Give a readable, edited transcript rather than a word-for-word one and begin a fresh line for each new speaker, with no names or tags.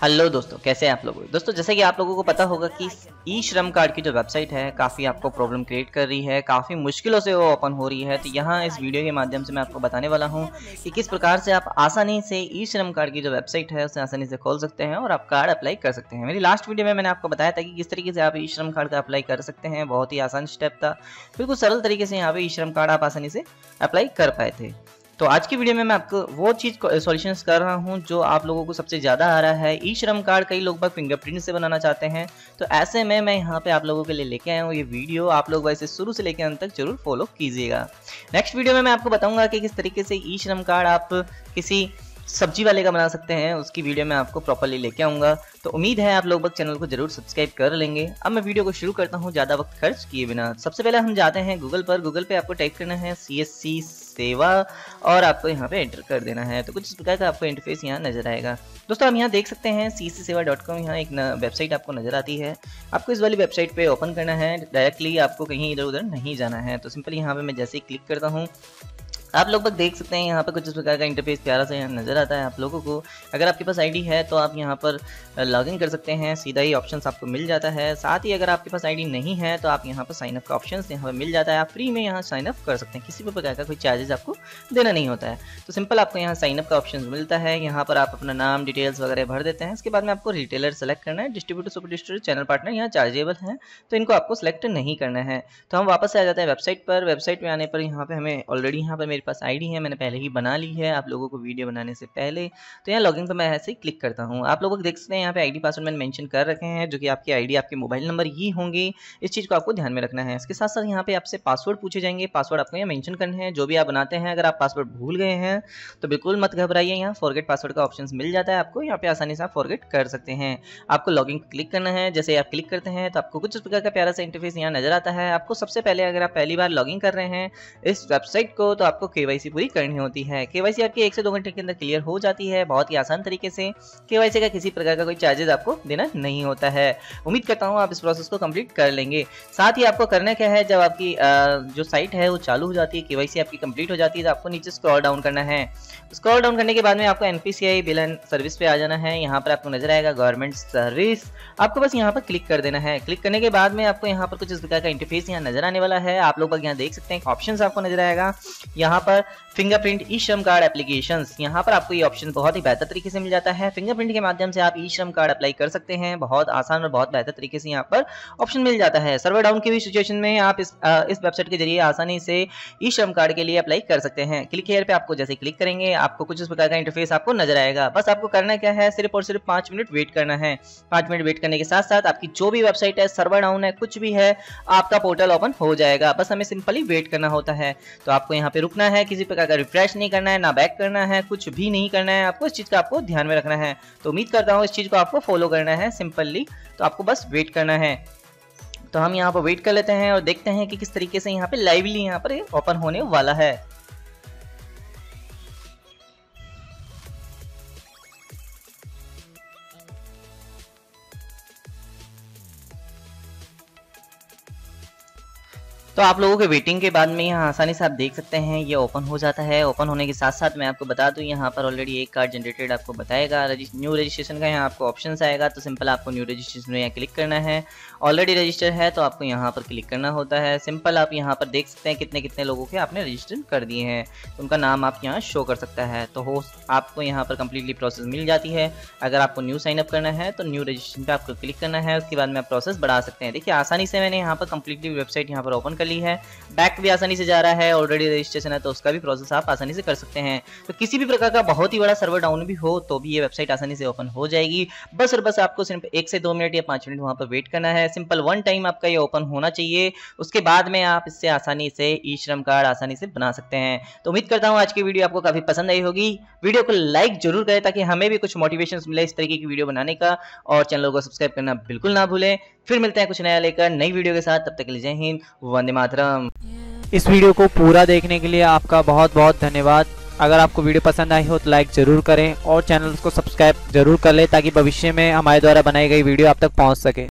Hello दोस्तों, कैसे हैं आप लोग। दोस्तों जैसे कि आप लोगों को पता होगा कि ई श्रम कार्ड की जो वेबसाइट है काफ़ी आपको प्रॉब्लम क्रिएट कर रही है, काफ़ी मुश्किलों से वो ओपन हो रही है। तो यहाँ इस वीडियो के माध्यम से मैं आपको बताने वाला हूँ कि किस प्रकार से आप आसानी से ई श्रम कार्ड की जो वेबसाइट है उसे आसानी से खोल सकते हैं और आप कार्ड अप्लाई कर सकते हैं। मेरी लास्ट वीडियो में मैंने आपको बताया था कि किस तरीके से आप ई श्रम कार्ड का अप्लाई कर सकते हैं। बहुत ही आसान स्टेप था, बिल्कुल सरल तरीके से यहाँ पे ई श्रम कार्ड आप आसानी से अप्लाई कर पाए थे। तो आज की वीडियो में मैं आपको वो चीज़ सॉल्यूशंस कर रहा हूं जो आप लोगों को सबसे ज़्यादा आ रहा है। ई श्रम कार्ड कई लोग फिंगरप्रिंट से बनाना चाहते हैं, तो ऐसे में मैं यहाँ पे आप लोगों के लिए लेके आया हूँ ये वीडियो। आप लोग वैसे शुरू से लेकर अंत तक जरूर फॉलो कीजिएगा। नेक्स्ट वीडियो में मैं आपको बताऊंगा कि किस तरीके से ई श्रम कार्ड आप किसी सब्जी वाले का बना सकते हैं, उसकी वीडियो मैं आपको प्रॉपर्ली लेके आऊँगा। तो उम्मीद है आप लोग चैनल को जरूर सब्सक्राइब कर लेंगे। अब मैं वीडियो को शुरू करता हूँ ज़्यादा वक्त खर्च किए बिना। सबसे पहले हम जाते हैं गूगल पर। गूगल पे आपको टाइप करना है CSC सेवा और आपको यहाँ पे एंटर कर देना है। तो कुछ इस प्रकार का आपको इंटरफेस यहाँ नजर आएगा। दोस्तों आप यहाँ देख सकते हैं cscsewa.com, यहाँ एक वेबसाइट आपको नजर आती है। आपको इस वाली वेबसाइट पे ओपन करना है। डायरेक्टली आपको कहीं इधर उधर नहीं जाना है। तो सिंपली यहाँ पे मैं जैसे ही क्लिक करता हूँ आप लोग देख सकते हैं यहाँ पे कुछ इस प्रकार का इंटरफेस प्यारा सा यहाँ नजर आता है आप लोगों को। अगर आपके पास आईडी है तो आप यहाँ पर लॉगिन कर सकते हैं, सीधा ही ऑप्शंस आपको मिल जाता है। साथ ही अगर आपके पास आईडी नहीं है तो आप यहाँ पर साइन अप का ऑप्शंस यहाँ पर मिल जाता है। आप फ्री में यहाँ साइन अप कर सकते हैं, किसी भी प्रकार का कोई चार्जेस आपको देना नहीं होता है। तो सिंपल आपको यहाँ साइन अप का ऑप्शन मिलता है। यहाँ पर आप अपना नाम डिटेल्स वगैरह भर देते हैं। इसके बाद में आपको रिटेलर सेलेक्ट करना है। Distributor, super distributor, channel partner यहाँ चार्जेबल है, तो इनको आपको सेलेक्ट नहीं करना है। तो हम वापस आ जाते हैं वेबसाइट पर। वेबसाइट में आने पर यहाँ पे हमें ऑलरेडी यहाँ पर मेरे पास आईडी है, मैंने पहले ही बना ली है आप लोगों को वीडियो बनाने से पहले। तो यहाँ लॉगिन पर मैं ऐसे ही क्लिक करता हूँ। आप लोगों को देख सकते हैं यहाँ पे आईडी पासवर्ड मैंने मेंशन कर रखे हैं, जो कि आपकी आईडी आपके मोबाइल नंबर ही होंगे। इस चीज़ को आपको ध्यान में रखना है। इसके साथ साथ यहाँ पे आपसे पासवर्ड पूछे जाएंगे। पासवर्ड आपको यहाँ मेंशन करने हैं जो भी आप बनाते हैं। अगर आप पासवर्ड भूल गए हैं तो बिल्कुल मत घबराइए, यहाँ फॉरगेट पासवर्ड का ऑप्शन मिल जाता है आपको। यहाँ पे आसानी से आप फॉरगेट कर सकते हैं। आपको लॉगिन पर क्लिक करना है। जैसे आप क्लिक करते हैं तो आपको कुछ इस प्रकार का प्यारा सा इंटरफेस यहाँ नजर आता है। आपको सबसे पहले अगर आप पहली बार लॉगिन कर रहे हैं इस वेबसाइट को तो आपको KYC पूरी करनी होती है। KYC आपकी 1 से 2 घंटे के अंदर क्लियर हो जाती है, बहुत ही आसान तरीके से। KYC का किसी प्रकार का कोई चार्जेस आपको देना नहीं होता है। उम्मीद करता हूँ आप इस प्रोसेस को कंप्लीट कर लेंगे। साथ ही आपको करना क्या है, जब आपकी जो साइट है वो चालू हो जाती है, KYC आपकी कंप्लीट हो जाती है, तो आपको नीचे स्क्रॉल डाउन करना है। स्क्रॉल डाउन करने के बाद में आपको NPCI बिल एंड सर्विस पे आ जाना है। यहाँ पर आपको नजर आएगा गवर्नमेंट सर्विस, आपको बस यहाँ पर क्लिक कर देना है। क्लिक करने के बाद में आपको यहाँ पर कुछ इस प्रकार का इंटरफेस यहाँ नजर आने वाला है। आप लोग यहाँ देख सकते हैं ऑप्शन आपको नजर आएगा। यहाँ पर फिंगरप्रिंट ई श्रम कार्ड एप्लीकेशंस, यहाँ पर आपको ये ऑप्शन बहुत ही बेहतर तरीके से मिल जाता है। फिंगरप्रिंट के माध्यम से आप ई श्रम कार्ड अप्लाई कर सकते हैं। बहुत आसान और बहुत बेहतर तरीके से यहाँ पर ऑप्शन मिल जाता है। सर्वर डाउन की भी सिचुएशन में आप इस वेबसाइट के जरिए आसानी से ई श्रम कार्ड के लिए अप्लाई कर सकते हैं। क्लिक हियर पे आपको जैसे क्लिक करेंगे आपको कुछ इस प्रकार का इंटरफेस आपको नजर आएगा। बस आपको करना क्या है, सिर्फ और सिर्फ 5 मिनट वेट करना है। 5 मिनट वेट करने के साथ साथ आपकी जो भी वेबसाइट है, सर्वर डाउन है, कुछ भी है, आपका पोर्टल ओपन हो जाएगा। बस हमें सिंपली वेट करना होता है। तो आपको यहाँ पे रुकना है, किसी प्रकार का रिफ्रेश नहीं करना है, ना बैक करना है, कुछ भी नहीं करना है। आपको इस चीज का आपको ध्यान में रखना है। तो उम्मीद करता हूँ इस चीज को आपको फॉलो करना है सिंपली। तो आपको बस वेट करना है। तो हम यहाँ पर वेट कर लेते हैं और देखते हैं कि किस तरीके से यहाँ पे लाइवली यहाँ पर ओपन होने वाला है। तो आप लोगों के वेटिंग के बाद में यहाँ आसानी से आप देख सकते हैं ये ओपन हो जाता है। ओपन होने के साथ साथ मैं आपको बता दूं यहाँ पर ऑलरेडी एक कार्ड जनरेटेड आपको बताएगा। न्यू रजिस्ट्रेशन का यहाँ आपको ऑप्शंस आएगा, तो सिंपल आपको न्यू रजिस्ट्रेशन में यहाँ क्लिक करना है। ऑलरेडी रजिस्टर है तो आपको यहाँ पर क्लिक करना होता है। सिंपल आप यहाँ पर देख सकते हैं कितने कितने लोगों के आपने रजिस्टर कर दिए हैं, उनका नाम आप यहाँ शो कर सकता है। तो हो आपको यहाँ पर कंप्लीटली प्रोसेस मिल जाती है। अगर आपको न्यू साइनअप करना है तो न्यू रजिस्ट्रेशन पे आपको क्लिक करना है। उसके बाद में आप प्रोसेस बढ़ा सकते हैं। देखिए आसानी से मैंने यहाँ पर कंप्लीटली वेबसाइट यहाँ पर ओपन ली है। बैक भी आसानी से जा रहा है, ऑलरेडी रजिस्ट्रेशन है तो उसका भी प्रोसेस आप आसानी से कर सकते हैं। तो किसी भी प्रकार का बहुत ही बड़ा सर्वर डाउन भी हो तो भी ये वेबसाइट आसानी से ओपन हो जाएगी। बस और बस आपको सिर्फ 1 से 2 मिनट या 5 मिनट वहां पर वेट करना है। सिंपल 1 टाइम आपका ये ओपन होना चाहिए। उसके बाद में आप इससे आसानी से ई श्रम कार्ड आसानी से बना सकते हैं। तो उम्मीद करता हूँ आज की वीडियो आपको काफी पसंद आई होगी। वीडियो को लाइक जरूर करें ताकि हमें भी कुछ मोटिवेशन मिले इस तरीके की वीडियो बनाने का, और चैनल को सब्सक्राइब करना बिल्कुल ना भूलें। फिर मिलते हैं कुछ नया लेकर नई वीडियो के साथ। तब तक के लिए जय हिंद, वंदे मातरम।
इस वीडियो को पूरा देखने के लिए आपका बहुत बहुत धन्यवाद। अगर आपको वीडियो पसंद आई हो तो लाइक जरूर करें और चैनल को सब्सक्राइब जरूर कर लें ताकि भविष्य में हमारे द्वारा बनाई गई वीडियो आप तक पहुंच सके।